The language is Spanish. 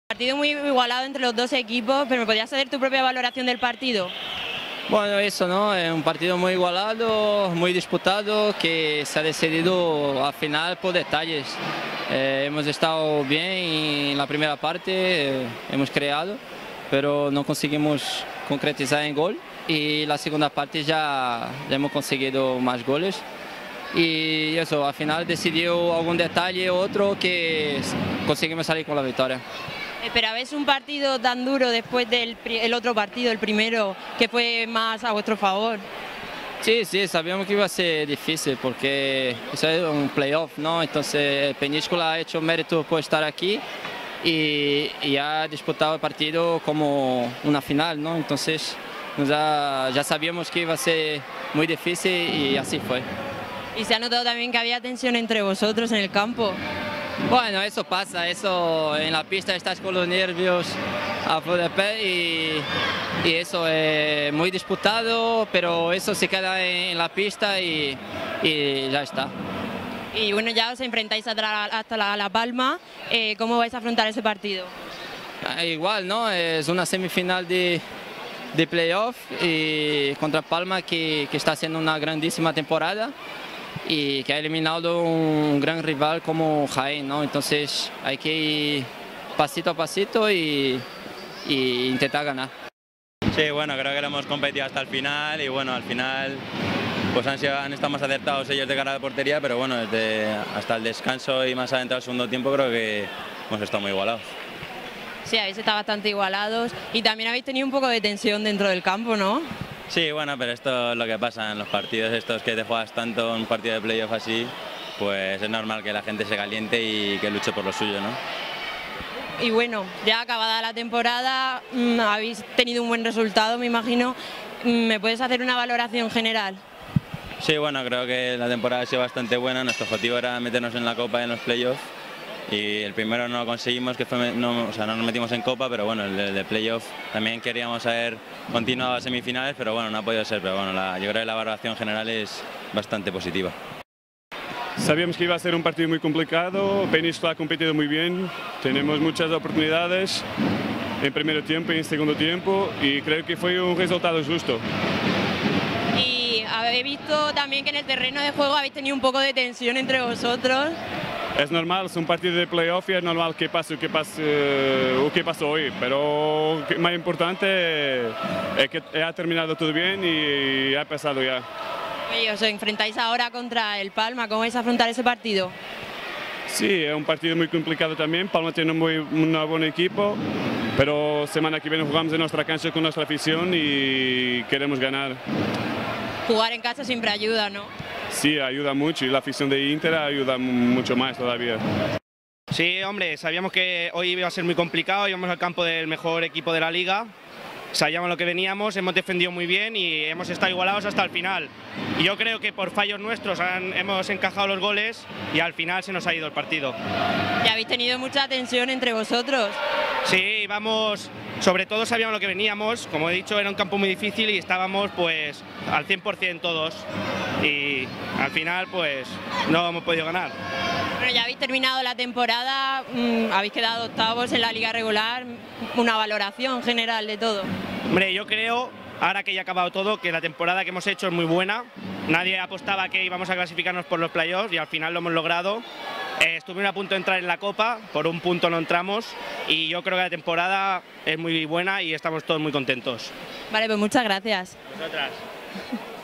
Partido muy igualado entre los dos equipos, pero ¿me podrías hacer tu propia valoración del partido? Bueno, eso, ¿no? Es un partido muy igualado, muy disputado, que se ha decidido al final por detalles. Hemos estado bien en la primera parte, hemos creado, pero no conseguimos concretizar en gol. Y la segunda parte ya hemos conseguido más goles. Y eso, al final decidió algún detalle otro que conseguimos salir con la victoria. ¿Esperabais un partido tan duro después del otro partido, el primero, que fue más a vuestro favor? Sí, sí, sabíamos que iba a ser difícil porque eso es un playoff, ¿no? Entonces Peñíscola ha hecho mérito por estar aquí y ha disputado el partido como una final, ¿no? Entonces ya sabíamos que iba a ser muy difícil y así fue. Y se ha notado también que había tensión entre vosotros en el campo. Bueno, eso pasa, eso en la pista estás con los nervios a flor de piel y eso es muy disputado, pero eso se queda en la pista y ya está. Y bueno, ya os enfrentáis hasta La Palma, ¿cómo vais a afrontar ese partido? Igual, ¿no? Es una semifinal de playoff y contra Palma que está haciendo una grandísima temporada y que ha eliminado un gran rival como Jaén, ¿no? Entonces hay que ir pasito a pasito y intentar ganar. Sí, bueno, creo que lo hemos competido hasta el final y bueno, al final pues han estado más acertados ellos de cara a la portería, pero bueno, hasta el descanso y más adelante al segundo tiempo creo que hemos estado muy igualados. Sí, habéis estado bastante igualados y también habéis tenido un poco de tensión dentro del campo, ¿no? Sí, bueno, pero esto es lo que pasa en los partidos estos que te juegas tanto en un partido de playoff así, pues es normal que la gente se caliente y que luche por lo suyo, ¿no? Y bueno, ya acabada la temporada, habéis tenido un buen resultado, me imagino. ¿Me puedes hacer una valoración general? Sí, bueno, creo que la temporada ha sido bastante buena. Nuestro objetivo era meternos en la Copa en los playoffs y el primero no lo conseguimos, que fue, no nos metimos en Copa, pero bueno, el de playoff también queríamos haber continuado a semifinales, pero bueno, no ha podido ser. Pero bueno, yo creo que la valoración general es bastante positiva. Sabíamos que iba a ser un partido muy complicado, Peñíscola ha competido muy bien, tenemos muchas oportunidades en primer tiempo y en segundo tiempo y creo que fue un resultado justo. Y habéis visto también que en el terreno de juego habéis tenido un poco de tensión entre vosotros. Es normal, es un partido de playoff y es normal que pase o que pasó hoy, pero lo más importante es que ha terminado todo bien y ha pasado ya. Y os enfrentáis ahora contra el Palma, ¿cómo vais a afrontar ese partido? Sí, es un partido muy complicado también, Palma tiene un buen equipo, pero semana que viene jugamos en nuestra cancha con nuestra afición y queremos ganar. Jugar en casa siempre ayuda, ¿no? Sí, ayuda mucho y la afición de Inter ayuda mucho más todavía. Sí, hombre, sabíamos que hoy iba a ser muy complicado, íbamos al campo del mejor equipo de la liga, sabíamos lo que veníamos, hemos defendido muy bien y hemos estado igualados hasta el final. Y yo creo que por fallos nuestros hemos encajado los goles y al final se nos ha ido el partido. ¿Y habéis tenido mucha tensión entre vosotros? Sí, sobre todo sabíamos lo que veníamos, como he dicho era un campo muy difícil y estábamos pues al 100% todos y al final pues no hemos podido ganar. Bueno, ya habéis terminado la temporada, habéis quedado octavos en la liga regular, una valoración general de todo. Hombre, yo creo, ahora que ya ha acabado todo, que la temporada que hemos hecho es muy buena. Nadie apostaba que íbamos a clasificarnos por los playoffs y al final lo hemos logrado. Estuvimos a punto de entrar en la Copa, por un punto no entramos y yo creo que la temporada es muy buena y estamos todos muy contentos. Vale, pues muchas gracias. Vosotras.